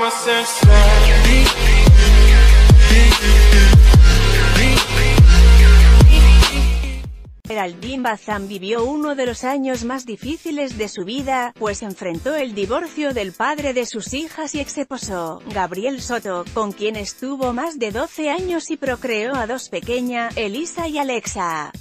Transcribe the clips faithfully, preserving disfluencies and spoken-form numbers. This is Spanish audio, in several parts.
Geraldine Bazán vivió uno de los años más difíciles de su vida, pues enfrentó el divorcio del padre de sus hijas y exesposo, Gabriel Soto, con quien estuvo más de doce años y procreó a dos pequeñas, Elisa y Alexa.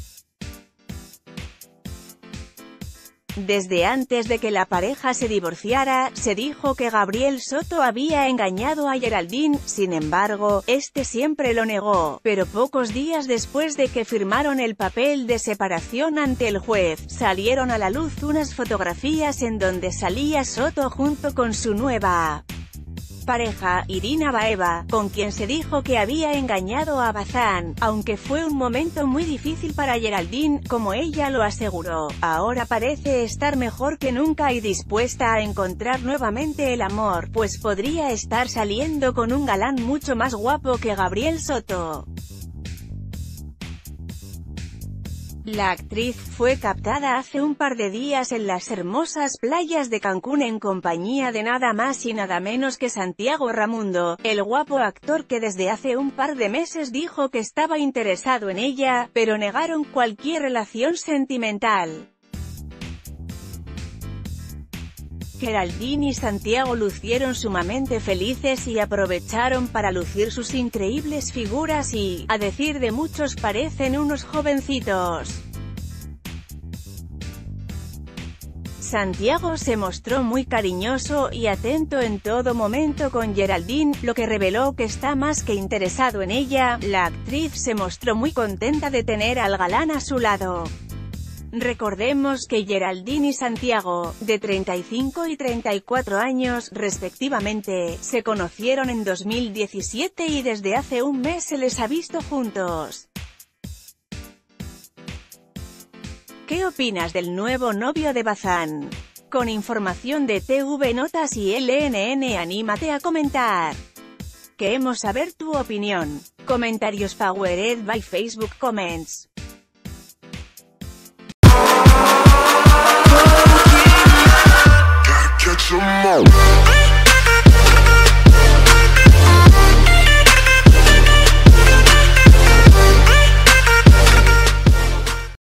Desde antes de que la pareja se divorciara, se dijo que Gabriel Soto había engañado a Geraldine. Sin embargo, este siempre lo negó, pero pocos días después de que firmaron el papel de separación ante el juez, salieron a la luz unas fotografías en donde salía Soto junto con su nueva pareja, Irina Baeva, con quien se dijo que había engañado a Bazán, aunque fue un momento muy difícil para Geraldine, como ella lo aseguró. Ahora parece estar mejor que nunca y dispuesta a encontrar nuevamente el amor, pues podría estar saliendo con un galán mucho más guapo que Gabriel Soto. La actriz fue captada hace un par de días en las hermosas playas de Cancún en compañía de nada más y nada menos que Santiago Ramundo, el guapo actor que desde hace un par de meses dijo que estaba interesado en ella, pero negaron cualquier relación sentimental. Geraldine y Santiago lucieron sumamente felices y aprovecharon para lucir sus increíbles figuras y, a decir de muchos, parecen unos jovencitos. Santiago se mostró muy cariñoso y atento en todo momento con Geraldine, lo que reveló que está más que interesado en ella. La actriz se mostró muy contenta de tener al galán a su lado. Recordemos que Geraldine y Santiago, de treinta y cinco y treinta y cuatro años, respectivamente, se conocieron en dos mil diecisiete y desde hace un mes se les ha visto juntos. ¿Qué opinas del nuevo novio de Bazán? Con información de T V Notas y L N N, anímate a comentar. Queremos saber tu opinión. Comentarios powered by Facebook Comments.